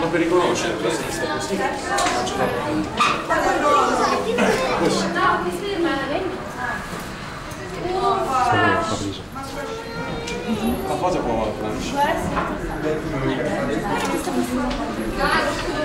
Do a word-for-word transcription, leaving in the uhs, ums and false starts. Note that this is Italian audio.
per riconoscere, la sinistra così. Così. La cosa può